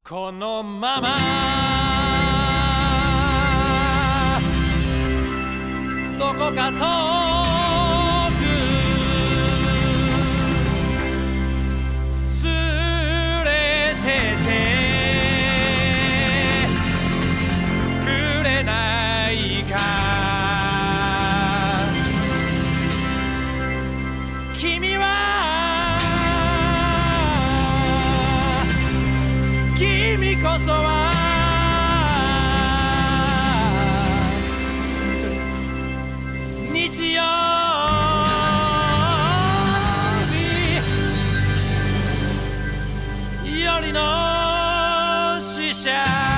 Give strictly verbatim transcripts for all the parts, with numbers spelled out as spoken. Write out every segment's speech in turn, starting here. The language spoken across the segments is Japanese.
このままどこか遠く連れててくれないか。君は君こそは日曜日よりの使者。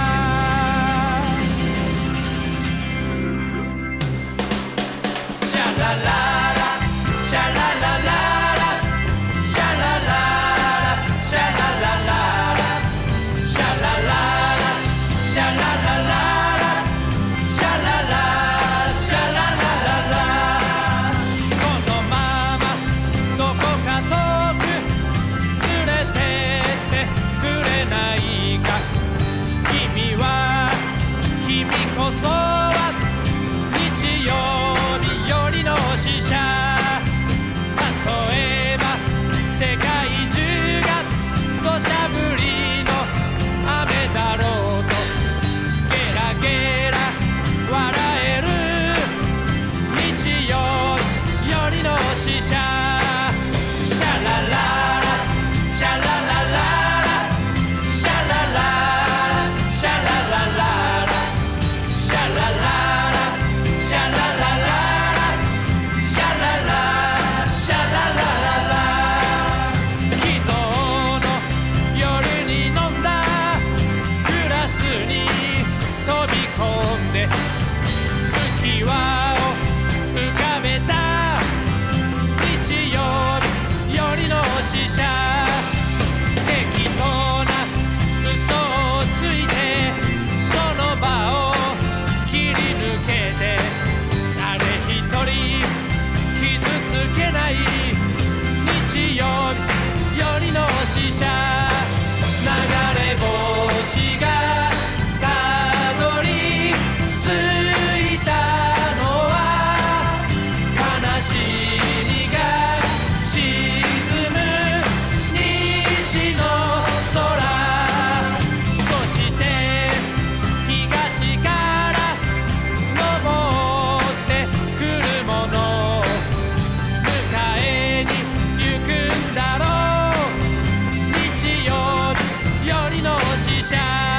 シャラララシャラララシャラララシャラララシャラララシャラララシャララシャラララこのままどこか遠く連れてってくれないか。君は君こそは日曜日よりの使者。例えば世界中が土砂降りの雨だろうとゲラゲラ笑える日曜日よりの使者。シャラララシャラララシャララシャラララシャラララシャラララシャララシャラララ昨日の夜に飲んだグラスに飛び込んで浮き輪を浮かべた日曜日よりの使者。適当な嘘をついてその場を切り抜けて誰一人傷つけない日曜日よりの使者。流れ星がたどり着いたのは悲しみが沈む西の空。そして東から登ってくるもの迎えに行くんだろう日曜日よりの使者。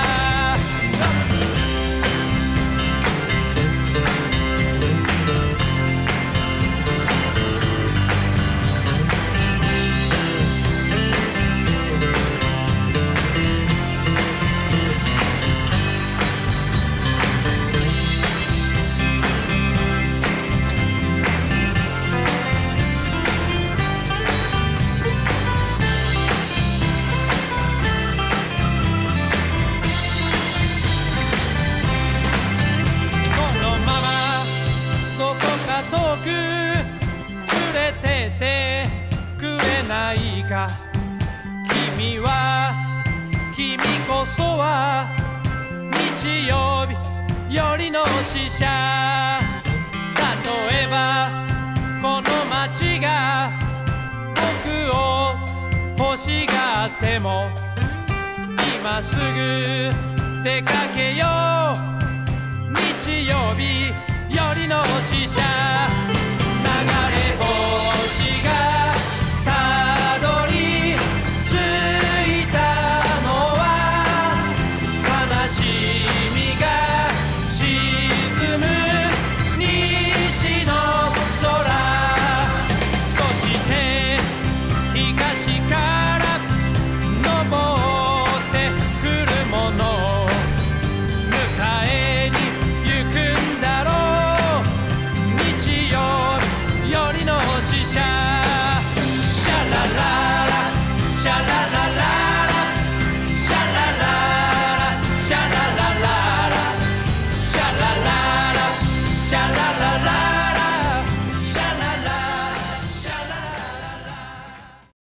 このままどこか遠く連れてってくれないか。君は君こそは日曜日よりの使者。例えばこの街が僕を欲しがっても今すぐ出かけよう日曜日よりの使者。